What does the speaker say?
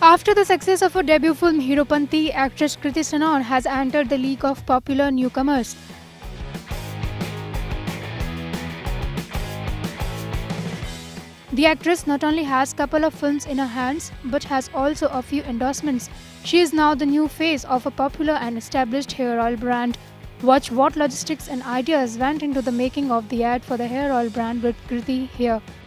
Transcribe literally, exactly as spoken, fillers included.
After the success of her debut film Heropanti, actress Kriti Sanon has entered the league of popular newcomers. The actress not only has a couple of films in her hands, but has also a few endorsements. She is now the new face of a popular and established hair oil brand. Watch what logistics and ideas went into the making of the ad for the hair oil brand with Kriti here.